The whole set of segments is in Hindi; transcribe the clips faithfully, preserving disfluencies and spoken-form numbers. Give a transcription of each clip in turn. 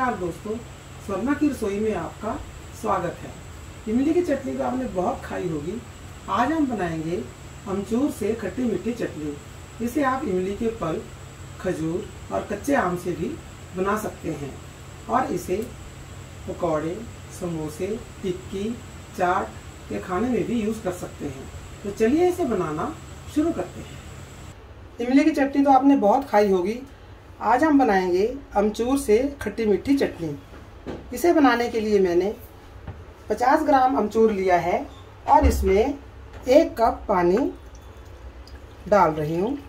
नमस्कार दोस्तों, स्वर्णा की रसोई में आपका स्वागत है। इमली की चटनी तो आपने बहुत खाई होगी। आज हम बनाएंगे अमचूर से खट्टी मीठी चटनी। इसे आप इमली के फल, खजूर और कच्चे आम से भी बना सकते हैं और इसे पकौड़े, समोसे, टिक्की, चाट या खाने में भी यूज़ कर सकते हैं। तो चलिए इसे बनाना शुरू करते हैं। इमली की चटनी तो आपने बहुत खाई होगी। आज हम बनाएंगे अमचूर से खट्टी मीठी चटनी। इसे बनाने के लिए मैंने पचास ग्राम अमचूर लिया है और इसमें एक कप पानी डाल रही हूँ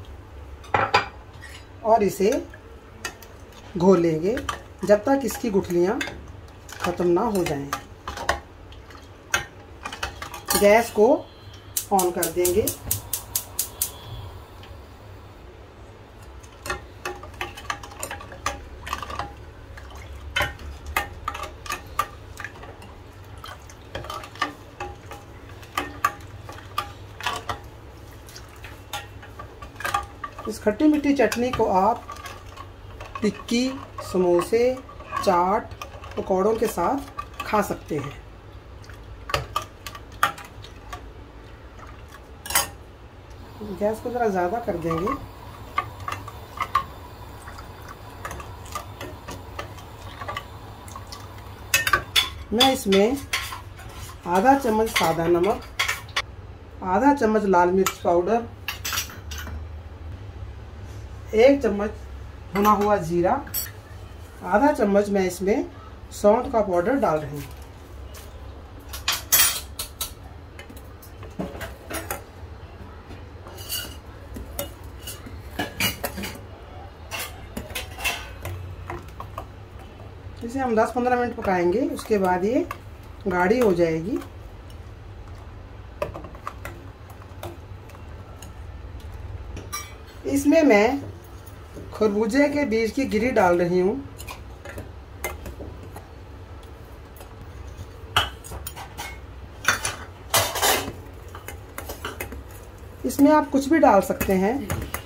और इसे घोलेंगे जब तक इसकी गुठलियाँ ख़त्म ना हो जाएं। गैस को ऑन कर देंगे। इस खट्टी मीठी चटनी को आप टिक्की, समोसे, चाट, पकौड़ों के साथ खा सकते हैं। गैस को ज़रा ज़्यादा कर देंगे। मैं इसमें आधा चम्मच सादा नमक, आधा चम्मच लाल मिर्च पाउडर, एक चम्मच भुना हुआ जीरा, आधा चम्मच मैं इसमें सौंठ का पाउडर डाल रही हूँ। इसे हम दस पंद्रह मिनट पकाएंगे। उसके बाद ये गाढ़ी हो जाएगी। इसमें मैं खरबूजे के बीज की गिरी डाल रही हूँ। इसमें आप कुछ भी डाल सकते हैं।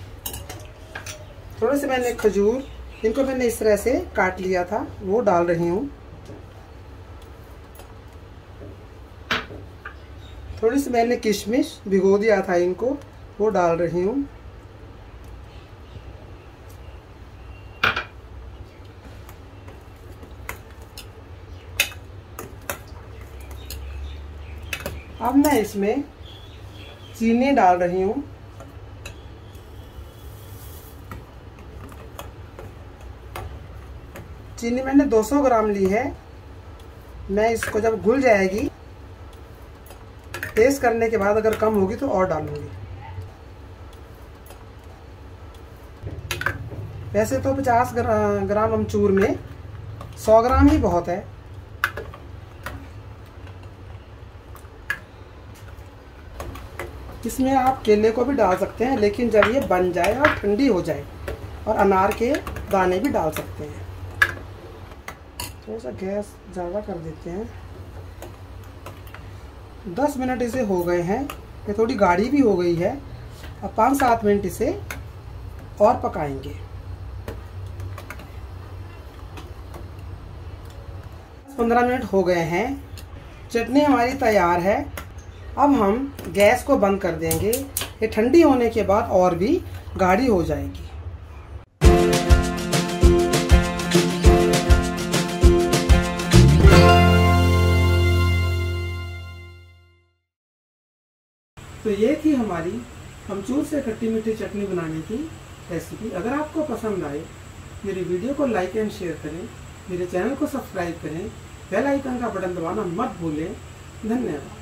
थोड़े से मैंने खजूर, इनको मैंने इस तरह से काट लिया था, वो डाल रही हूँ। थोड़ी सी मैंने किशमिश भिगो दिया था, इनको वो डाल रही हूँ। अब मैं इसमें चीनी डाल रही हूँ। चीनी मैंने दो सौ ग्राम ली है। मैं इसको जब घुल जाएगी, टेस्ट करने के बाद अगर कम होगी तो और डालूंगी। वैसे तो पचास ग्राम अमचूर में सौ ग्राम ही बहुत है। इसमें आप केले को भी डाल सकते हैं, लेकिन जब ये बन जाए और ठंडी हो जाए, और अनार के दाने भी डाल सकते हैं। थोड़ा सा गैस ज़्यादा कर देते हैं। दस मिनट इसे हो गए हैं। ये थोड़ी गाढ़ी भी हो गई है। अब पाँच सात मिनट इसे और पकाएंगे। पंद्रह मिनट हो गए हैं। चटनी हमारी तैयार है। अब हम गैस को बंद कर देंगे। ये ठंडी होने के बाद और भी गाढ़ी हो जाएगी। तो ये थी हमारी अमचूर से खट्टी मीठी चटनी बनाने की रेसिपी। अगर आपको पसंद आए, मेरी वीडियो को लाइक एंड शेयर करें, मेरे चैनल को सब्सक्राइब करें, बेल आइकन का बटन दबाना मत भूलें। धन्यवाद।